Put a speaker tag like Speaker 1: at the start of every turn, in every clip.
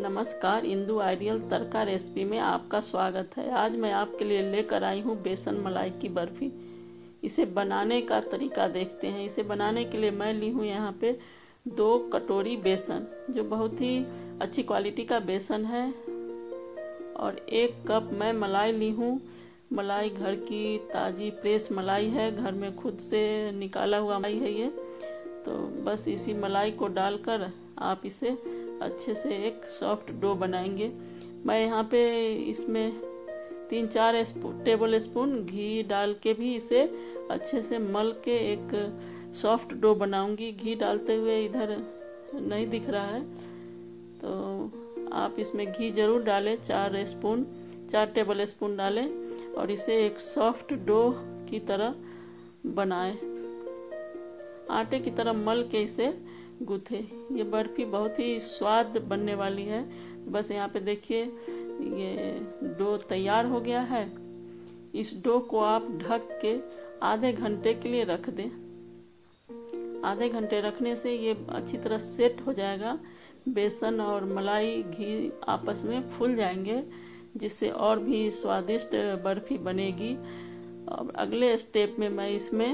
Speaker 1: नमस्कार, इंदु आइडियल तड़का रेसिपी में आपका स्वागत है। आज मैं आपके लिए लेकर आई हूँ बेसन मलाई की बर्फ़ी। इसे बनाने का तरीका देखते हैं। इसे बनाने के लिए मैं ली हूँ यहाँ पे 2 कटोरी बेसन, जो बहुत ही अच्छी क्वालिटी का बेसन है, और 1 कप मैं मलाई ली हूँ। मलाई घर की ताज़ी फ्रेश मलाई है, घर में खुद से निकाला हुआ मलाई है ये। तो बस इसी मलाई को डालकर आप इसे अच्छे से एक सॉफ्ट डो बनाएंगे। मैं यहाँ पे इसमें 3-4 टेबल स्पून घी डाल के भी इसे अच्छे से मल के एक सॉफ्ट डो बनाऊंगी। घी डालते हुए इधर नहीं दिख रहा है, तो आप इसमें घी ज़रूर डालें। 4 टेबल स्पून डालें और इसे एक सॉफ्ट डो की तरह बनाएं। आटे की तरह मल के इसे गूथे। ये बर्फ़ी बहुत ही स्वाद बनने वाली है। बस यहाँ पे देखिए, ये डो तैयार हो गया है। इस डो को आप ढक के आधे घंटे के लिए रख दें। आधे घंटे रखने से ये अच्छी तरह सेट हो जाएगा। बेसन और मलाई घी आपस में फूल जाएंगे, जिससे और भी स्वादिष्ट बर्फ़ी बनेगी। और अगले स्टेप में मैं इसमें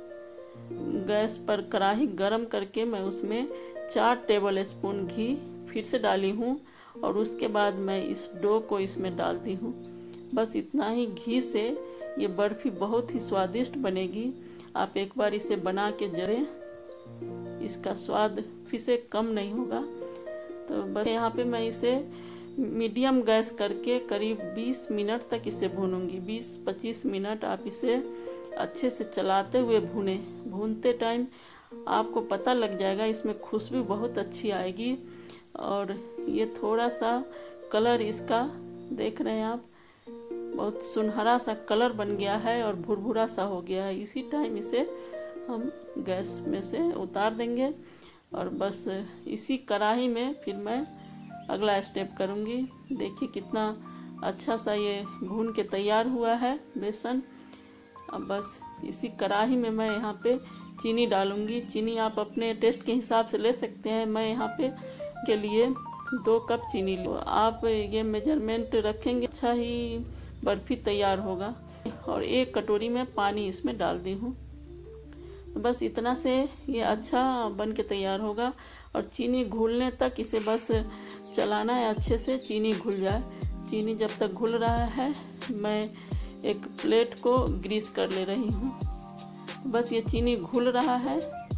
Speaker 1: गैस पर कढ़ाई गरम करके मैं उसमें 4 टेबल स्पून घी फिर से डाली हूँ, और उसके बाद मैं इस डो को इसमें डालती हूँ। बस इतना ही घी से ये बर्फ़ी बहुत ही स्वादिष्ट बनेगी। आप एक बार इसे बना के जरें, इसका स्वाद फिर से कम नहीं होगा। तो बस यहाँ पे मैं इसे मीडियम गैस करके करीब 20 मिनट तक इसे भूनूंगी। 20-25 मिनट आप इसे अच्छे से चलाते हुए भूनते टाइम आपको पता लग जाएगा, इसमें खुशबू बहुत अच्छी आएगी। और ये थोड़ा सा कलर इसका देख रहे हैं आप, बहुत सुनहरा सा कलर बन गया है और भुरभुरा सा हो गया है। इसी टाइम इसे हम गैस में से उतार देंगे, और बस इसी कढ़ाई में फिर मैं अगला स्टेप करूँगी। देखिए कितना अच्छा सा ये भून के तैयार हुआ है बेसन। अब बस इसी कढ़ाई में मैं यहाँ पे चीनी डालूँगी। चीनी आप अपने टेस्ट के हिसाब से ले सकते हैं। मैं यहाँ पे के लिए 2 कप चीनी लो। आप ये मेजरमेंट रखेंगे, अच्छा ही बर्फ़ी तैयार होगा। और 1 कटोरी में पानी इसमें डाल दी हूँ। तो बस इतना से ये अच्छा बन के तैयार होगा। और चीनी घुलने तक इसे बस चलाना है, अच्छे से चीनी घुल जाए। चीनी जब तक घुल रहा है, मैं एक प्लेट को ग्रीस कर ले रही हूँ। बस ये चीनी घुल रहा है,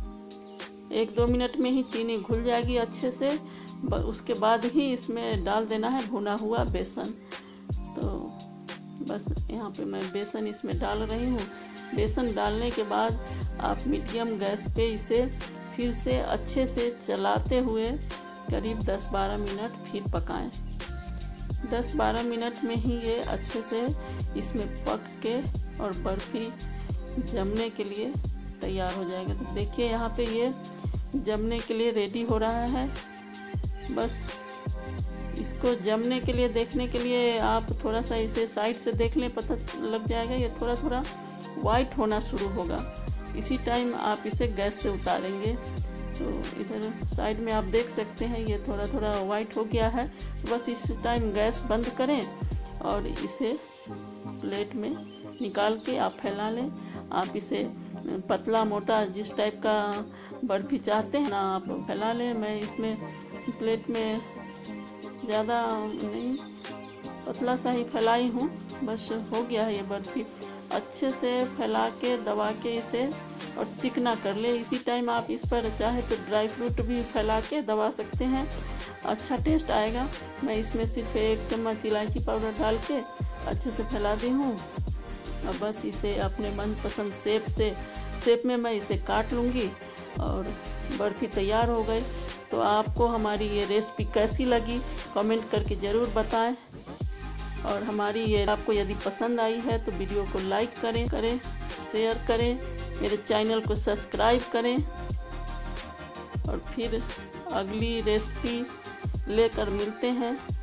Speaker 1: 1-2 मिनट में ही चीनी घुल जाएगी अच्छे से। उसके बाद ही इसमें डाल देना है भुना हुआ बेसन। तो बस यहाँ पे मैं बेसन इसमें डाल रही हूँ। बेसन डालने के बाद आप मीडियम गैस पे इसे फिर से अच्छे से चलाते हुए करीब 10-12 मिनट फिर पकाएं। 10-12 मिनट में ही ये अच्छे से इसमें पक के और बर्फ़ी जमने के लिए तैयार हो जाएगा। तो देखिए यहाँ पे ये जमने के लिए रेडी हो रहा है। बस इसको जमने के लिए देखने के लिए आप थोड़ा सा इसे साइड से देख लें, पता लग जाएगा। ये थोड़ा थोड़ा वाइट होना शुरू होगा। इसी टाइम आप इसे गैस से उतारेंगे। तो इधर साइड में आप देख सकते हैं ये थोड़ा थोड़ा वाइट हो गया है। बस इस टाइम गैस बंद करें और इसे प्लेट में निकाल के आप फैला लें। आप इसे पतला मोटा जिस टाइप का बर्फ़ी चाहते हैं ना, आप फैला लें। मैं इसमें प्लेट में ज़्यादा नहीं, पतला सा ही फैलाई हूँ। बस हो गया है ये बर्फ़ी। अच्छे से फैला के दबा के इसे और चिकना कर ले। इसी टाइम आप इस पर चाहे तो ड्राई फ्रूट भी फैला के दबा सकते हैं, अच्छा टेस्ट आएगा। मैं इसमें सिर्फ 1 चम्मच इलायची पाउडर डाल के अच्छे से फैला दी हूँ। और बस इसे अपने मनपसंद शेप में मैं इसे काट लूँगी और बर्फ़ी तैयार हो गई। तो आपको हमारी ये रेसिपी कैसी लगी कमेंट करके ज़रूर बताएं। और हमारी ये आपको यदि पसंद आई है तो वीडियो को लाइक करें, शेयर करें, मेरे चैनल को सब्सक्राइब करें। और फिर अगली रेसिपी लेकर मिलते हैं।